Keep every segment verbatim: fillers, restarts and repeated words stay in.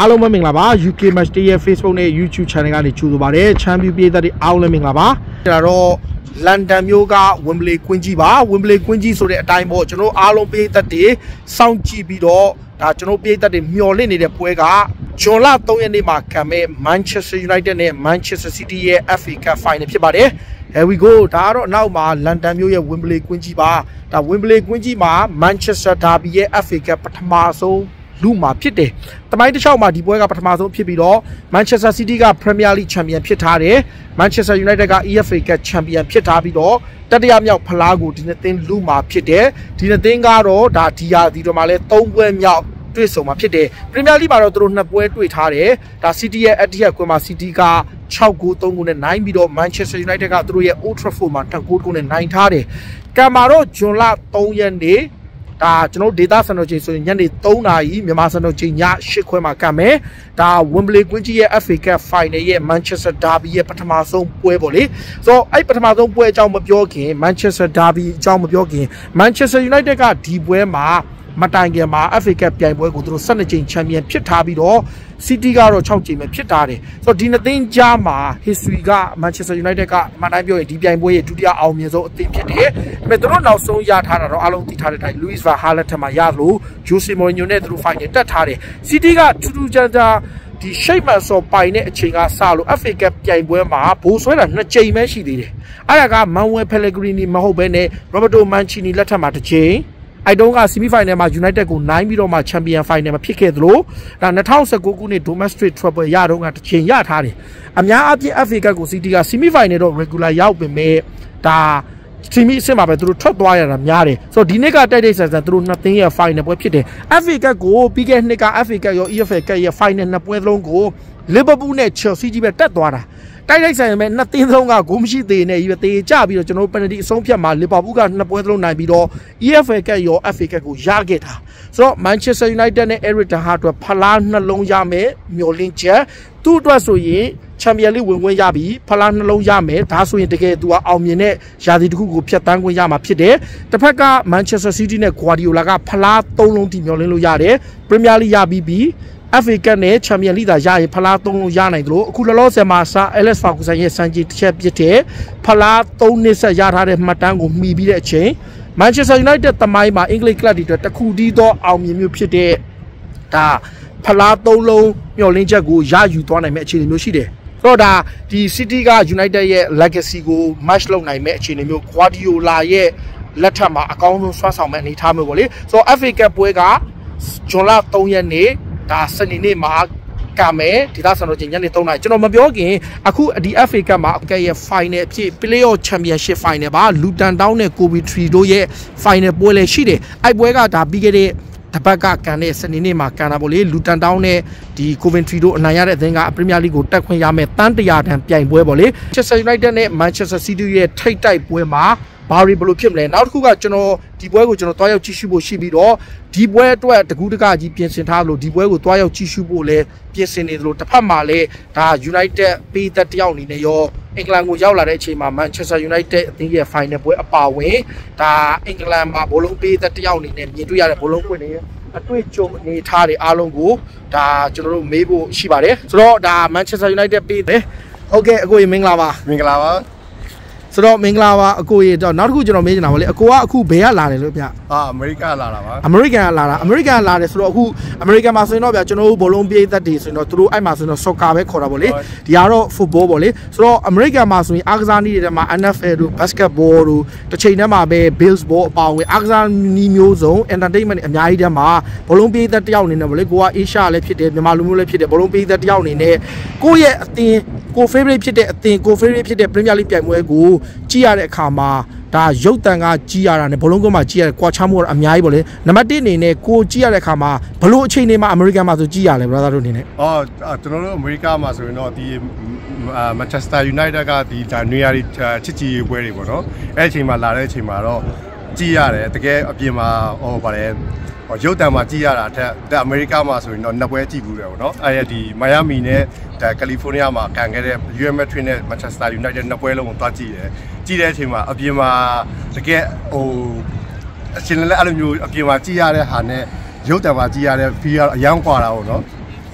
အားလုံးပဲမင်္ဂလာပါ U K Match Day ရဲ့ Facebook နဲ့ YouTube Channel ကနေကြိုဆိုပါရစေချန်ပီယံပြည်သက်တွေအားလုံးမင်္ဂလာပါဒါတော့လန်ဒန်မြို့က Wembley ကွင်းကြီးပါ Wembley ကွင်းကြီးဆိုတဲ့အတိုင်းပေါ့ကျွန်တော်အားလုံးပြည်သက်တွေစောင့်ကြည့်ပြီးတော့ဒါကျွန်တော်ပြည်သက်တွေမျှော်လင့်နေတဲ့ပွဲကဇွန်လသုံးရက်နေ့မှာခံမဲ့ Manchester United နဲ့ Manchester City ရဲ့ F A Cup Final ဖြစ်ပါတယ် Here we go ဒါကတော့နောက်မှာလန်ဒန်မြို့ရဲ့ Wembley ကွင်းကြီးပါဒါ Wembley ကွင်းကြီးမှာ Manchester Derby ရဲ့ F A Cup ပထမဆုံးလူမှာဖြစ်တယ်။တမိုင်းတစ်လျှောက်မှာဒီပွဲကပထမဆုံးဖြစ်ပြီးတော့ Manchester City က Premier League Champion ဖြစ်ထားတယ်။ Manchester United က E F A Cup Champion ဖြစ်ထားပြီးတော့တတိယမြောက်ဖလားကိုဒီနှစ်သင်းလူမှာဖြစ်တယ်။ဒီနှစ်သင်းကတော့ဒါဒီယာဒီတော့မှလည်းသုံးပွဲမြောက်တွေ့ဆုံမှာဖြစ်တယ်။ Premier League မှာတော့သူတို့နှစ်ပွဲတွေ့ထားတယ်။ဒါ City ရဲ့ Etihad ကွင်းမှာ City က၆ဂိုး၃ဂိုးနဲ့နိုင်ပြီးတော့ Manchester United ကသူတို့ရဲ့ Old Trafford မှာ၂ဂိုးနဲ့နိုင်ထားတယ်။ကံမှာတော့ဇွန်လသုံးရက်နေ့ဒါကျွန်တော်ဒေတာစံတော်ချိန်ဆိုရင်ညနေသုံးနာရီမြန်မာစံတော်ချိန်ည၈ခွဲမှာကံမယ်ဒါ Wembley ကွင်းကြီးရဲ့ F A Cup Final ရဲ့ Manchester Derby ရဲ့ပထမဆုံးပွဲပေါ့လေဆိုတော့အဲ့ပထမဆုံးပွဲအကြောင်းမပြောခင် Manchester Derby အကြောင်းမပြောခင် Manchester United ကဒီပွဲမှာမတိုင်ခင်မှာ F A Cup ပြိုင်ပွဲကိုသူတို့၁၂ကြိမ်ချန်ပီယံဖြစ်ထားပြီးတော့ City ကတော့၆ကြိမ်ပဲဖြစ်ထားတယ်ဆိုတော့ဒီနှစ်သင်းကြားမှာ history က Manchester United ကမှန်တိုင်းပြောရင်ဒီပြိုင်ပွဲရဲ့ဒုတိယအောင်မြင်ဆုံးအသင်းဖြစ်တယ်ဒါပေမဲ့သူတို့နောက်ဆုံးရထားတာတော့အားလုံးသိထားတဲ့အတိုင်း Luis van Gaal ထက်မှာရလို့ Jose Mourinho နဲ့သူတို့ final တက်ထားတယ် City ကထူးထူးခြားခြားဒီ shape မှာဆိုပိုင်တဲ့အချိန်ကစလို့ F A Cup ပြိုင်ပွဲမှာဘိုးဆွဲတာနှစ်ကြိမ်ပဲရှိသေးတယ်အဲ့ဒါက Manuel Pellegrini မဟုတ်ဘဲနဲ့ Roberto Mancini လက်ထက်မှာတစ်ချိန်ไอ้ดงက semi final မှာ United ကိုနိုင်ပြီးတော့မှ Champion Final မှာဖြစ်ခဲ့သလိုဒါ၂၀၁၉ခုနှစ် Domestic Treble ရတော့ကတစ်ချိန်ရထားတယ်အများအပြည့် F A Cup ကို City က semi final တော့ regular ရောက်ပေမဲ့ဒါ team အဆင့်မှာပဲသူတို့ထွက်သွားရတာများတယ်ဆိုတော့ဒီနှစ်ကတိုက်တိုက်ဆန်ဆန်သူတို့နှစ်သင်းရဲ့ final ပွဲဖြစ်တယ် F A Cup ကိုပြီးခဲ့နှစ်က F A Cup ရော E F A Cup ရဲ့ final နှစ်ပွဲလုံးကို Liverpool နဲ့ Chelsea ကြီးပဲတက်သွားတာတိုက်တိုက်ဆိုင်မဲ့နှစ်သင်းလုံးကဂိုးမရှိသေးနဲ့ကြီးပဲတေးကြပြီးတော့ကျွန်တော်တို့ penalty အဆုံးဖြတ်မှာ Liverpool ကနှစ်ပွဲလုံးနိုင်ပြီးတော့ E F A Cup ရော F A Cup ကိုရခဲ့တာဆိုတော့ Manchester United နဲ့ Eric Ten Hag အတွက်ဖလားနှလုံးရမယ်မျှော်လင့်ချက်သူ့အတွက်ဆိုရင် Champion League ဝင်ခွင့်ရပြီးဖလားနှလုံးရမယ်ဒါဆိုရင်တကယ်သူကအောင်မြင်တဲ့ရာသီတစ်ခုကိုဖျက်ဆီးခွင့်ရမှာဖြစ်တယ်တစ်ဖက်က Manchester City နဲ့ Guardiola ကဖလားသုံးလုံးထိမျှော်လင့်လို့ရတယ် Premier League ရပြီးပြီးF A Cup နဲ့ Champion League သာရရင်ဖလားသုံးလုံးရနိုင်တယ်လို့အခုလောလောဆယ်မှာ Sir Alex Ferguson ရဲ့စံချိန်တစ်ချက်ပြစ်တဲ့ဖလားသုံးနှစ်ဆက်ရထားတဲ့မှတ်တမ်းကိုမှီပြီးတဲ့အချိန် Manchester United တမိုင်းမှာ English Club တွေအတွက်တစ်ခုတည်းသောအောင်မြင်မှုဖြစ်တဲ့ဒါဖလားသုံးလုံးမျှော်လင့်ချက်ကိုရယူသွားနိုင်မယ့်အခြေအနေမျိုးရှိတယ်ဆိုတော့ဒါဒီ City က United ရဲ့ legacy ကို match လုပ်နိုင်မယ့်အခြေအနေမျိုး Guardiola ရဲ့လက်ထက်မှာအကောင်းဆုံးဆွမ်းဆောင်မဲ့အနေထားမျိုးပေါ့လေဆိုတော့ F A Cup ပွဲကဇွန်လသုံးရက်နေ့ဒါစနေနေ့မှာကမယ်ဒီသားစံတော်ချိန်ညနေသုံးနာရီကျွန်တော်မပြောခင်အခုဒီ F A Cup မှာအကဲရဲ့ final အဖြစ် Playoff Championship Final ပါ Luton Town နဲ့ Coventry တို့ရဲ့ final ပွဲလည်းရှိတယ်အဲ့ပွဲကဒါပြီးခဲ့တဲ့တပတ်ကကန်တဲ့စနေနေ့မှာကန်တာပေါ့လေ Luton Town နဲ့ဒီ Coventry တို့အနိုင်ရတဲ့အသင်းက Premier League ကိုတက်ခွင့်ရမယ်တန်းတရာတန်ပြိုင်ပွဲပေါ့လေ Manchester United နဲ့ Manchester City ရဲ့ထိပ်တိုက်ပွဲမှာဘာရီဘယ်လိုဖြစ်မလဲနောက်တစ်ခုကကျွန်တော်ဒီပွဲကိုကျွန်တော်တွားရောက်ကြည့်ရှုဖို့ရှိပြီးတော့ဒီပွဲအတွက်တကူးတကကြီးပြင်ဆင်ထားလို့ဒီပွဲကိုတွားရောက်ကြည့်ရှုဖို့လဲပြင်ဆင်နေသလိုတစ်ဖက်မှာလဲဒါ United ပေးသက်တယောက်အနေနဲ့ရောအင်္ဂလန်ကိုရောက်လာတဲ့အချိန်မှာ Manchester United အသင်းရဲ့ final ပွဲအပါဝင်ဒါအင်္ဂလန်မှာဘောလုံးပေးသက်တယောက်အနေနဲ့မြင်တွေ့ရတဲ့ဘောလုံးကွင်းတွေအတွေ့အကြုံအနေထားတွေအားလုံးကိုဒါကျွန်တော်တို့မေးဖို့ရှိပါတယ်ဆိုတော့ဒါ Manchester United ပေးတယ်ဟုတ်ကဲ့အကိုကြီးမင်္ဂလာပါမင်္ဂလာပါဆိုတော့မင်္ဂလာပါအကိုရေတော့နောက်တစ်ခုကျွန်တော်မေးချင်တာပါလေအကိုကအခုဘယ်ကလာတယ်လို့ဗျအာအမေရိကလာတာပါအမေရိကန်ကလာတာအမေရိကန်လာတယ်ဆိုတော့အခုအမေရိကန်မှာဆိုရင်တော့ဗျကျွန်တော်တို့ဘောလုံးပြေးသက်တွေဆိုရင်တော့သူတို့အဲ့မှာဆိုရင်တော့ soccer ပဲခေါ်တာပေါ့လေဒီကတော့ football ပေါ့လေဆိုတော့အမေရိကန်မှာဆိုရင်အားကစားနည်းတွေမှာ N F L တို့ basketball တို့တစ်ချိန်တည်းမှာပဲ baseball အပါအဝင်အားကစားနည်းမျိုးစုံ entertainment အများကြီးတည်းမှာဘောလုံးပြေးသက်တယောက်အနေနဲ့ပေါ့လေကိုက Asia လည်းဖြစ်တယ်မြန်မာလူမျိုးလည်းဖြစ်တယ်ဘောလုံးပြေးသက်တယောက်အနေနဲ့ကိုယ့်ရဲ့အသင်းကို favorite ဖြစ်တဲ့အသင်းကို favorite ဖြစ်တဲ့ Premier League ပြိုင်ပွဲကိုကြည့်ရတဲ့အခါမှာဒါရုပ်တံကကြီးရတာနဲ့ဘောလုံးကွင်းမှာကြီးရတဲ့ကွာခြားမှုအများကြီးပေါ့လေနံပါတ်တစ်အနေနဲ့ကိုကြီးရတဲ့အခါမှာဘလို့အချိန်နေမှာအမေရိကန်မှာဆိုကြီးရလဲ brother တို့အနေနဲ့အော်ကျွန်တော်တို့အမေရိကမှာဆိုရင်တော့ဒီ Manchester United ကဒီဒါနေရာချစ်ကြည်ပွဲတွေပေါ့နော်အဲ့အချိန်မှာလာတဲ့အချိန်မှာတော့ကြီးရတယ်တကယ်အပြင်မှာဟောပါတယ်ရုပ်တံမှာကြီးရတာထက်ဒါအမေရိကမှာဆိုရင်တော့နှစ်ပွဲကြည့်ဘူးတယ်ပေါ့နော်အဲ့ဒီမိုင်ယာမီနဲ့ဒါကယ်လီဖိုးနီးယားမှာကန်ခဲ့တဲ့ Real Madrid နဲ့ Manchester United နှစ်ပွဲလုံးကိုသွားကြည့်တယ်ကြည့်တဲ့အချိန်မှာအပြင်မှာတကယ်ဟိုအချင်းလည်းအဲ့လိုမျိုးအပြင်မှာကြည့်ရတဲ့ဟာနဲ့ရုပ်တံမှာကြည့်ရတဲ့ feel အယောင်ကွာတာပေါ့နော်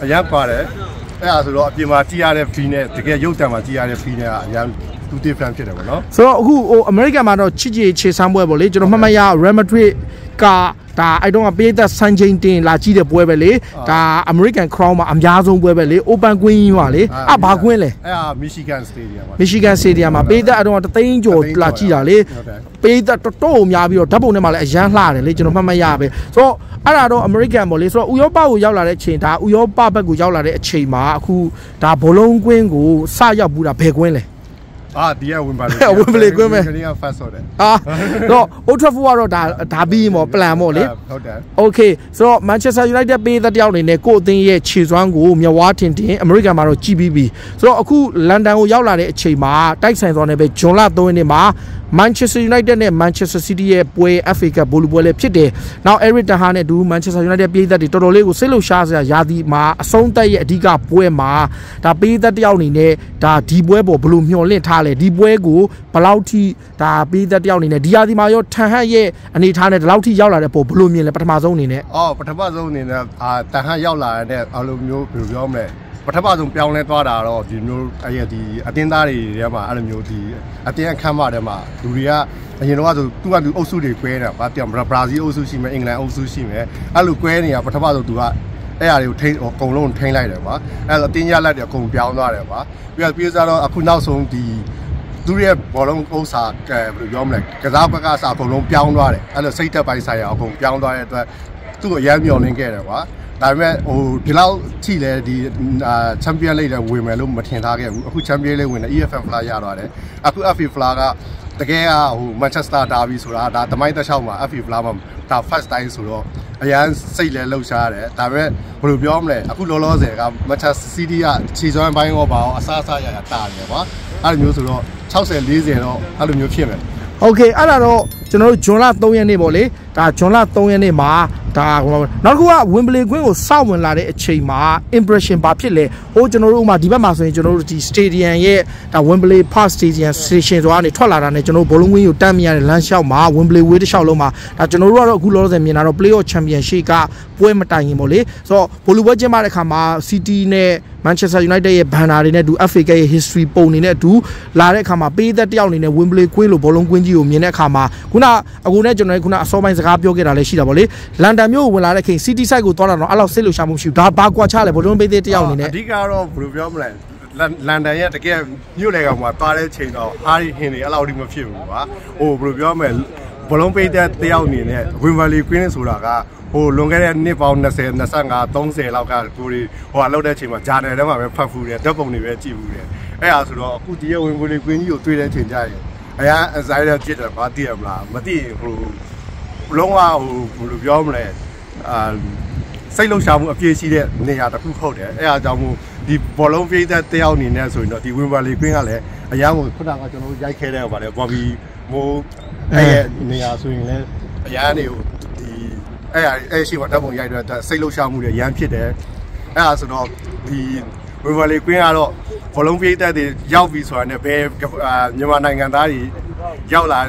အရန်ပါတယ်အဲ့ဒါဆိုတော့အပြင်မှာကြည့်ရတဲ့ fee နဲ့တကယ်ရုပ်တံမှာကြည့်ရတဲ့ fee နဲ့ကအရန်two different ဖြစ်တယ်ပေါ့နော်ဆိုတော့အခုဟို American မှာတော့ချစ်ချစ်ခြေဆန်းပွဲပေါ့လေကျွန်တော်မှတ်မှတ်ရ Real Madrid ကဒါအဲ့တော့ပေးသက်စံချိန်တင်လာကြည့်တဲ့ပွဲပဲလေဒါ American Crown မှာအများဆုံးပွဲပဲလေ Open ကွင်းကြီးပါလေအဘာကွင်းလဲအဲ့ဒါ Michigan Stadium ပါ Michigan Stadium မှာပေးသက်အဲ့တော့တသိန်းကျော်လာကြည့်တာလေပေးသက်တော်တော်များပြီးတော့ဓာတ်ပုံထဲမှာလည်းအရန်လှတယ်လေကျွန်တော်မှတ်မှတ်ရပဲဆိုတော့အဲ့ဒါတော့ American ပေါ့လေဆိုတော့ဥရောပကိုရောက်လာတဲ့အချိန်ဒါဥရောပဘက်ကိုရောက်လာတဲ့အချိန်မှာအခုဒါဘောလုံးကွင်းကိုစရောက်ဘူးတာဘယ်ကွင်းလဲအာဒီကဝင်ပါလေဝင်ပါလေကွင်းမယ်ခဏက fast ဆိုတယ်အာတော့ Old Trafford ကတော့ဒါဒါပြီးမော် plan မော်လေဟုတ်တယ် Okay ဆိုတော့ Manchester United ပေးတဲ့တယောက်အနေနဲ့ကိုအသင်းရဲ့ခြေစွမ်းကိုမြဝါတင်တင် American မှာတော့ကြည့်ပြီးပြီဆိုတော့အခု London ကိုရောက်လာတဲ့အချိန်မှာတိုက်ဆိုင်သွားနေပဲဂျွန်လသုံးရက်နေ့မှာ Manchester United နဲ့ Manchester City ရဲ့ပွဲ F A Cup ဘောလုံးပွဲလည်းဖြစ်တယ်။ Now Eric Ten Hag နဲ့ဒူ Manchester United ပြည်သက်တွေတော်တော်လေးကိုစိတ်လှုပ်ရှားစရာယာတီမှာအဆုံးသက်ရဲ့အဓိကပွဲမှာဒါပြည်သက်တယောက်အနေနဲ့ဒါဒီပွဲပေါ်ဘလို့မျှော်လင့်ထားလဲဒီပွဲကိုဘယ်လောက်ထိဒါပြည်သက်တယောက်အနေနဲ့ဒီယာတီမှာရော Ten Hag ရဲ့အနေထားနဲ့ဒီလောက်ထိရောက်လာတဲ့ပုံဘလို့မြင်လဲပထမဆုံးအနေနဲ့အော်ပထမဆုံးအနေနဲ့အာ Ten Hag ရောက်လာတဲ့အလိုမျိုးဘယ်လိုပြောမလဲပထမဆုံးပြောင်းလဲသွားတာတော့ဒီမျိုးအဲ့ဒီအတင်းသားတွေထဲမှာအဲ့လိုမျိုးဒီအတင်းအခမ်းမထဲမှာလူတွေကအရင်တော့ဆိုသူကသူအုပ်စုတွေကွဲနေတာဗာပြောင်းဘရာဇီးအုပ်စုရှိမယ်အင်္ဂလန်အုပ်စုရှိမယ်အဲ့လိုကွဲနေတာပထမဆုံးသူကအဲ့အရာတွေကိုထိန်းအကုန်လုံးထိန်းလိုက်တယ်ဗာအဲ့တော့အတင်းရလက်တွေအကုန်ပြောင်းသွားတယ်ဗာပြီးတော့ပြီးတော့အခုနောက်ဆုံးဒီသူရဲ့ဘောလုံးဥစ္စာဘယ်လိုပြောမလဲကစားဘက်ကစားအကုန်လုံးပြောင်းသွားတယ်အဲ့လိုစိတ်သက်ပိုင်းဆိုင်ရာအကုန်ပြောင်းသွားတဲ့အတွက်သူ့ကိုအရမ်းမျှော်လင့်ခဲ့တယ်ဗာဒါပေမဲ့ဟိုဒီလောက်ထိလဲဒီချန်ပီယံလိပ်လည်းဝင်မယ်လို့မထင်ထားခဲ့ဘူးအခုချန်ပီယံလိပ်ဝင်တယ် E F L ဖလားရသွားတယ်အခု F A ဖလားကတကယ်ကဟို Manchester Derby ဆိုတာဒါတမိုင်းတစ်ချောင်းမှာ F A ဖလားမှာဒါ first time ဆိုတော့အရန်စိတ်လဲလှုပ်ရှားတယ်ဒါပေမဲ့ဘယ်လိုပြောမလဲအခုလောလောဆယ်က Manchester City ကခြေစွမ်းပိုင်းရောပါအောင်အစားအစာရရတာတယ်ကွာအဲ့လိုမျိုးဆိုတော့sixty fortyတော့အဲ့လိုမျိုးဖြစ်မယ် Okay အဲ့ဒါတော့ကျွန်တော်တို့ဂျွန်လသုံးရက်နေ့ပေါ့လေဒါဂျွန်လသုံးရက်နေ့မှာဒါနောက်တစ်ခုကဝင်ပလီကွင်းကိုစောင့်ဝင်လာတဲ့အချိန်မှာ impression ဘာဖြစ်လဲဟိုကျွန်တော်တို့ဥမာဒီဘက်မှာဆိုရင်ကျွန်တော်တို့ဒီ stadium ရဲ့ဒါ Wembley Park Stadium station ဆိုတာကနေထွက်လာတာနဲ့ကျွန်တော်တို့ဘောလုံးကွင်းကိုတန်းမြရတဲ့လမ်းလျှောက်မှာ Wembley Way တစ်လျှောက်လုံးမှာဒါကျွန်တော်တို့ကတော့အခုလောလောဆယ်မြင်တာတော့ Playoff Championship ကပွဲမတိုင်ခင်ပေါ့လေဆိုတော့ဘောလုံးပွဲကျင်းပတဲ့အခါမှာ City နဲ့ Manchester United ရဲ့ banner တွေနဲ့အတူ F A Cup ရဲ့ history ပုံနေနဲ့အတူလာတဲ့အခါမှာပေးသက်တယောက်အနေနဲ့ Wembley ကွင်းလိုဘောလုံးကွင်းကြီးကိုမြင်တဲ့အခါမှာခုနအခုနဲ့ကျွန်တော်ခုနအစောပိုင်းစကားပြောခဲ့တာလည်းရှိတာပေါ့လေလန်ဒန်မြို့ကိုဝင်လာတဲ့ခင် City side ကိုသွားတာတော့အဲ့လောက်စိတ်လှုပ်ရှားမှုမရှိဘူးဒါဘာကွာချလဲဘောလုံးပေးသက်တယောက်အနေနဲ့အဓိကတော့ဘယ်လိုပြောမလဲလန်ဒန်ရဲ့တကယ်မြို့လေကောင်မှာသွားတဲ့ချိန်တော့ဟာရီဟင်တွေအဲ့လောက်ထိမဖြစ်ဘူးကွာဟိုဘယ်လိုပြောမလဲဘောလုံးပေးသက်တယောက်အနေနဲ့ Wembley ကွင်းဆိုတာကဟိုလွန်ခဲ့တဲ့နှစ်ပေါင်းtwenty, twenty-five, thirtyလောက်ကကိုရီဟိုလောက်တဲ့အချိန်မှာဂျာနယ်ထဲမှာပဲဖတ်ဖူးတယ်ဓာတ်ပုံတွေပဲကြည့်ဖူးတယ်အဲ့ဒါဆိုတော့အခုဒီရဲ့ဝင်ဝင်ကွင်းကြီးကိုတွေ့တဲ့အချိန်ကျရင်အရာအဆိုင်ရဖြစ်တယ်ဘာသိရမလားမသိဟိုလုံးဝဟိုဘယ်လိုပြောမလဲအာစိတ်လှုပ်ရှားမှုအပြည့်ရှိတဲ့နေရာတစ်ခုဟုတ်တယ်အဲ့ဒါကြောင့်မို့ဒီဘောလုံးပြေးတဲ့တယောက်အနေနဲ့ဆိုရင်တော့ဒီဝင်ပါလီကွင်းကလည်းအရာကိုခုနကကျွန်တော်ရိုက်ခဲတဲ့ဟိုပါတယ်ဘော်ဘီမိုးအဲ့ရဲ့နေရာဆိုရင်လည်းအရာတွေကိုအဲ့အဲ့ရှိမှဓာတ်ပုံရိုက်တဲ့စိတ်လှုပ်ရှားမှုတွေရမ်းဖြစ်တယ်အဲ့ဒါဆိုတော့ဒီဝေဗလီကွင်းကတော့ဘောလုံးပြေးတဲ့တွေရောက်ပြီဆိုတာနဲ့ဘယ်မြန်မာနိုင်ငံသားတွေရောက်လာ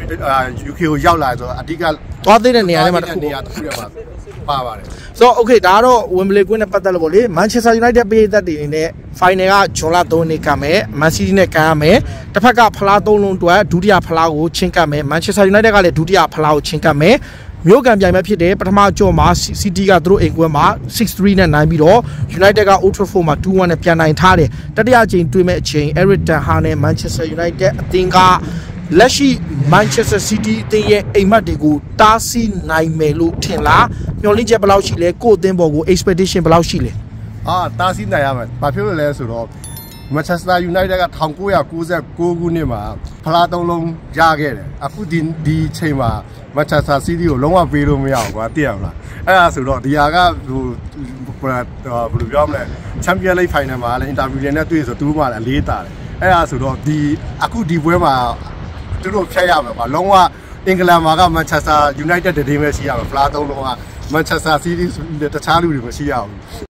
U K ကိုရောက်လာဆိုတော့အဓိကသွားသေးတဲ့နေရာတွေမှာတစ်ခုနေရာတစ်ခုထဲမှာပါပါတယ်ဆိုတော့ okay ဒါကတော့ Wembley ကွင်းနဲ့ပတ်သက်လို့ပေါ့လေ Manchester United ပြည်သက်တွေနဲ့ final ကဂျွန်လသုံးရက်နေ့ကမယ် Man City နဲ့ကန်ရမယ်တစ်ဖက်ကဖလားသုံးလုံးအတွက်ဒုတိယဖလားကိုချင်းကပ်မယ် Manchester United ကလည်းဒုတိယဖလားကိုချင်းကပ်မယ်မြို့ကန်ပြိုင်ပွဲဖြစ်တယ်ပထမကြော့မှာ City ကသူတို့အိမ်ကွင်းမှာsix threeနဲ့နိုင်ပြီးတော့ United က Old Trafford မှာtwo oneနဲ့ပြန်နိုင်ထားတယ်တတိယအချိန်တွေ့မဲ့အချိန် Eric Ten Hag နဲ့ Manchester United အသင်းကလက်ရှိ Manchester City အသင်းရဲ့အိမ်မက်တွေကိုတားဆီးနိုင်မယ်လို့ထင်လားမျှော်လင့်ချက်ဘယ်လောက်ရှိလဲကိုယ့်အသင်းပေါ်ကို expectation ဘယ်လောက်ရှိလဲအာတားဆီးနိုင်ရမယ်ဘာဖြစ်လို့လဲဆိုတော့ Manchester United ကnineteen ninety-nineခုနှစ်မှာဖလားသုံးလုံးရခဲ့တယ်အခုဒီဒီချိန်မှာ Manchester City ကိုလုံးဝပေးလို့မရဘူးကွာသိရမလားအဲ့ဒါဆိုတော့ဒီဟာကဟိုဘယ်လိုပြောမလဲ Champions League Final မှာလည်း interview တွေနဲ့တွေ့ဆိုသူတို့မှလည်းအလေးတာတယ်အဲ့ဒါဆိုတော့ဒီအခုဒီပွဲမှာသူတို့ဖျက်ရမယ်ကွာလုံးဝအင်္ဂလန်မှာက Manchester United တည်းပဲရှိရမယ်ဖလားသုံးလုံးက Manchester City တခြားလူတွေမရှိရဘူး